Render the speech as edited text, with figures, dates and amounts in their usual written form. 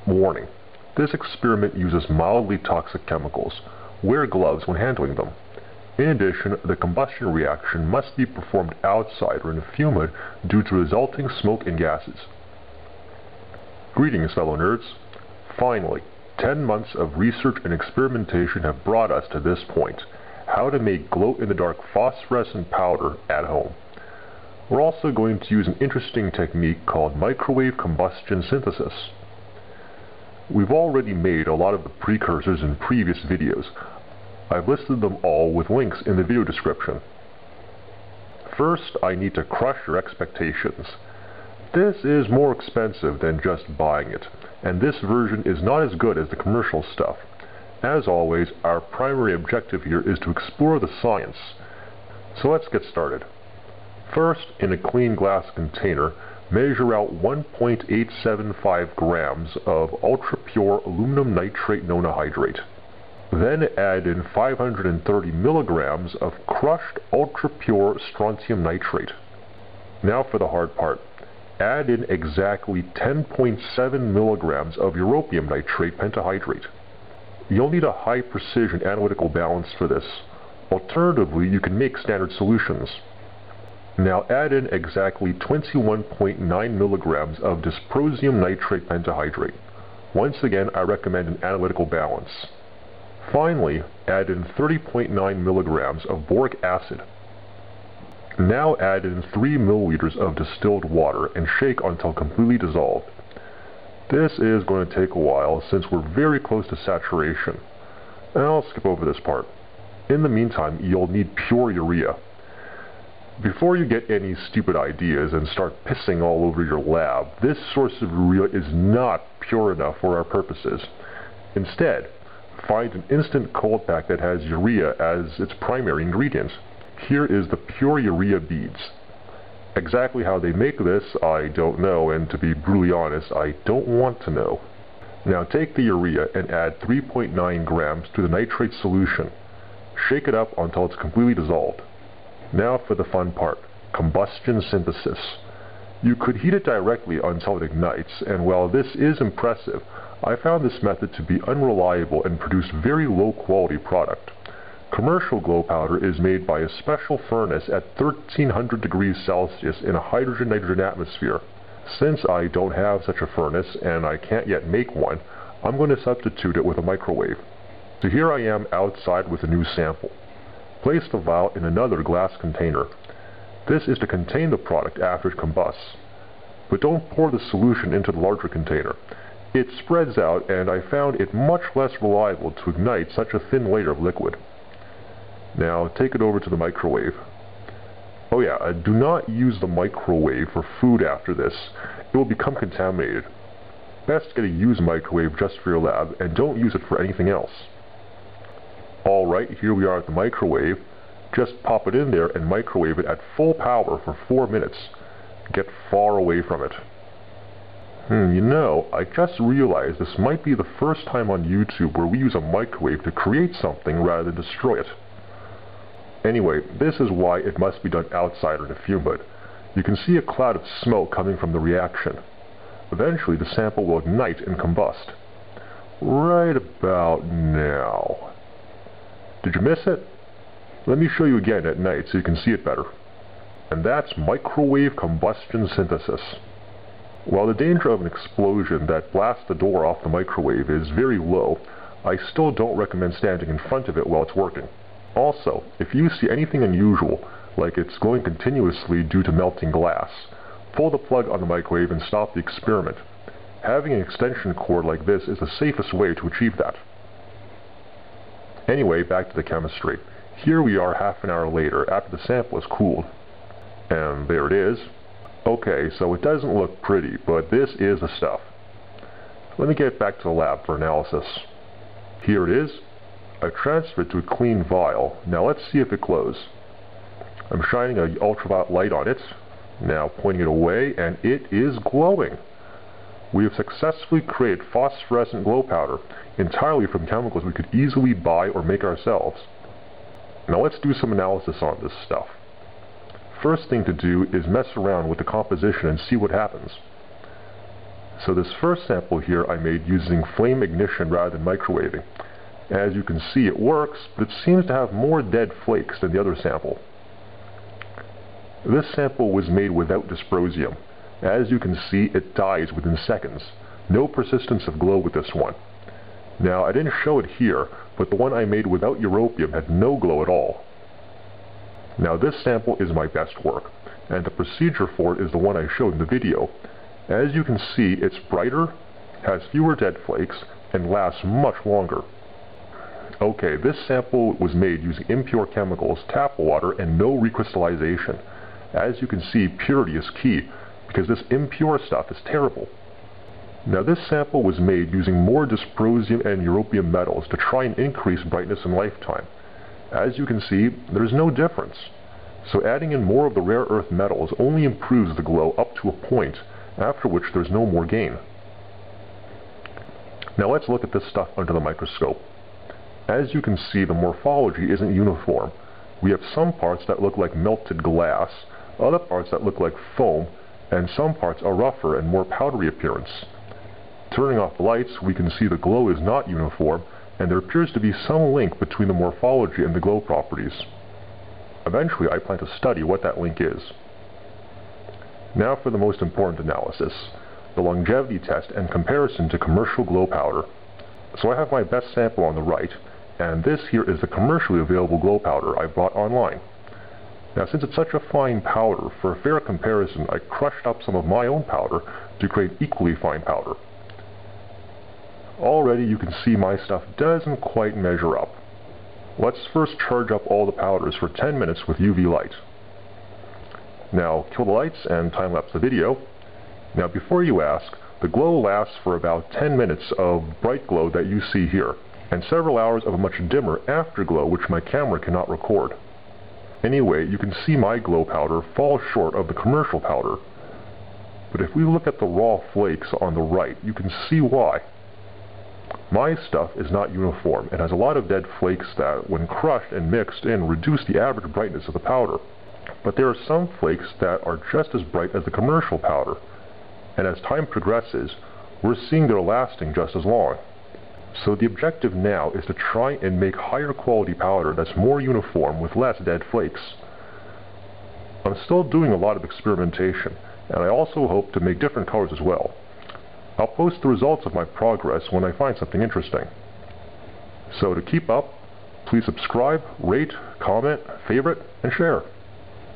Warning: this experiment uses mildly toxic chemicals. Wear gloves when handling them. In addition, the combustion reaction must be performed outside or in a fume-hood due to resulting smoke and gases. Greetings, fellow nerds. Finally, 10 months of research and experimentation have brought us to this point: how to make glow-in-the-dark phosphorescent powder at home. We're also going to use an interesting technique called microwave combustion synthesis. We've already made a lot of the precursors in previous videos. I've listed them all with links in the video description. First, I need to crush your expectations. This is more expensive than just buying it, and this version is not as good as the commercial stuff. As always, our primary objective here is to explore the science. So let's get started. First, in a clean glass container, measure out 1.875 grams of ultra-pure aluminum nitrate nonahydrate. Then add in 530 milligrams of crushed ultra-pure strontium nitrate. Now for the hard part. Add in exactly 10.7 milligrams of europium nitrate pentahydrate. You'll need a high precision analytical balance for this. Alternatively, you can make standard solutions. Now add in exactly 21.9 milligrams of dysprosium nitrate pentahydrate. Once again, I recommend an analytical balance. Finally, add in 30.9 milligrams of boric acid. Now add in 3 milliliters of distilled water and shake until completely dissolved. This is going to take a while since we're very close to saturation. And I'll skip over this part. In the meantime, you'll need pure urea. Before you get any stupid ideas and start pissing all over your lab, this source of urea is not pure enough for our purposes. Instead, find an instant cold pack that has urea as its primary ingredient. Here is the pure urea beads. Exactly how they make this, I don't know, and to be brutally honest, I don't want to know. Now take the urea and add 3.9 grams to the nitrate solution. Shake it up until it's completely dissolved. Now for the fun part: combustion synthesis. You could heat it directly until it ignites, and while this is impressive, I found this method to be unreliable and produce very low quality product. Commercial glow powder is made by a special furnace at 1300 degrees Celsius in a hydrogen-nitrogen atmosphere. Since I don't have such a furnace and I can't yet make one, I'm going to substitute it with a microwave. So here I am outside with a new sample. Place the vial in another glass container. This is to contain the product after it combusts. But don't pour the solution into the larger container. It spreads out, and I found it much less reliable to ignite such a thin layer of liquid. Now take it over to the microwave. Oh yeah, do not use the microwave for food after this. It will become contaminated. Best get a used microwave just for your lab, and don't use it for anything else. Alright, here we are at the microwave. Just pop it in there and microwave it at full power for 4 minutes. Get far away from it. You know, I just realized this might be the first time on YouTube where we use a microwave to create something rather than destroy it. Anyway, this is why it must be done outside or in a fume-hood. You can see a cloud of smoke coming from the reaction. Eventually the sample will ignite and combust. Right about now. Did you miss it? Let me show you again at night so you can see it better. And that's microwave combustion synthesis. While the danger of an explosion that blasts the door off the microwave is very low, I still don't recommend standing in front of it while it's working. Also, if you see anything unusual, like it's glowing continuously due to melting glass, pull the plug on the microwave and stop the experiment. Having an extension cord like this is the safest way to achieve that. Anyway, back to the chemistry. Here we are half an hour later after the sample is cooled. And there it is. Okay, so it doesn't look pretty, but this is the stuff. Let me get back to the lab for analysis. Here it is. I transferred it to a clean vial. Now let's see if it glows. I'm shining an ultraviolet light on it. Now pointing it away, and it is glowing. We have successfully created phosphorescent glow powder entirely from chemicals we could easily buy or make ourselves. Now let's do some analysis on this stuff. First thing to do is mess around with the composition and see what happens. So this first sample here I made using flame ignition rather than microwaving. As you can see, it works, but it seems to have more dead flakes than the other sample. This sample was made without dysprosium. As you can see, it dies within seconds. No persistence of glow with this one. Now, I didn't show it here, but the one I made without europium had no glow at all. Now, this sample is my best work, and the procedure for it is the one I showed in the video. As you can see, it's brighter, has fewer dead flakes, and lasts much longer. Okay, this sample was made using impure chemicals, tap water, and no recrystallization. As you can see, purity is key, because this impure stuff is terrible. Now this sample was made using more dysprosium and europium metals to try and increase brightness and lifetime. As you can see, there's no difference. So adding in more of the rare earth metals only improves the glow up to a point, after which there's no more gain. Now let's look at this stuff under the microscope. As you can see, the morphology isn't uniform. We have some parts that look like melted glass, other parts that look like foam, and some parts are rougher and more powdery appearance. Turning off the lights, we can see the glow is not uniform, and there appears to be some link between the morphology and the glow properties. Eventually, I plan to study what that link is. Now for the most important analysis, the longevity test and comparison to commercial glow powder. So I have my best sample on the right, and this here is the commercially available glow powder I bought online. Now since it's such a fine powder, for a fair comparison I crushed up some of my own powder to create equally fine powder. Already you can see my stuff doesn't quite measure up. Let's first charge up all the powders for 10 minutes with UV light. Now kill the lights and time-lapse the video. Now before you ask, the glow lasts for about 10 minutes of bright glow that you see here, and several hours of a much dimmer afterglow which my camera cannot record. Anyway, you can see my glow powder falls short of the commercial powder. But if we look at the raw flakes on the right, you can see why. My stuff is not uniform and has a lot of dead flakes that, when crushed and mixed in, reduce the average brightness of the powder. But there are some flakes that are just as bright as the commercial powder, and as time progresses, we're seeing they're lasting just as long. So the objective now is to try and make higher quality powder that's more uniform with less dead flakes. I'm still doing a lot of experimentation, and I also hope to make different colors as well. I'll post the results of my progress when I find something interesting. So to keep up, please subscribe, rate, comment, favorite, and share.